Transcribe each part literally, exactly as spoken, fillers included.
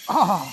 Ah.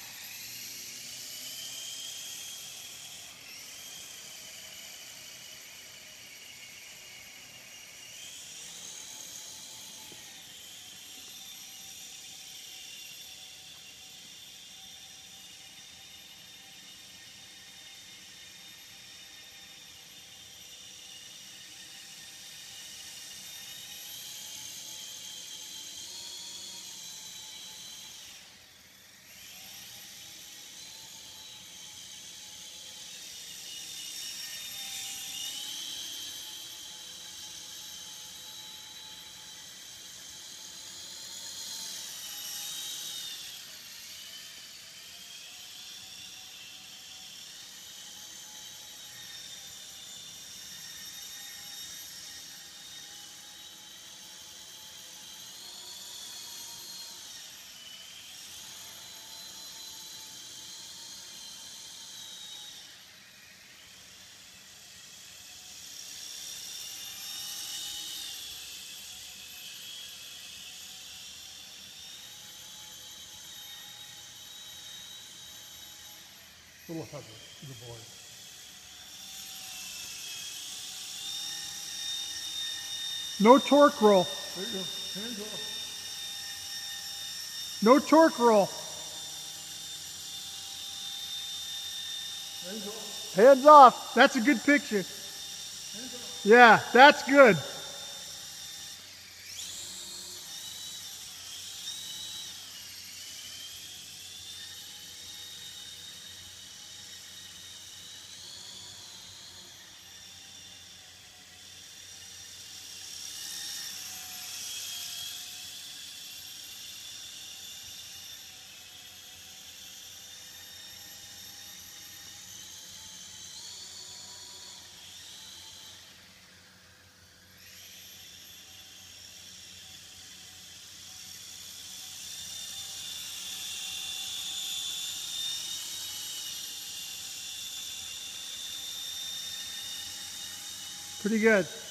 A little heavy, good boy. No torque roll. There you go. Hands off. No torque roll. Hands off. Hands off. That's a good picture. Hands off. Yeah, that's good. Pretty good.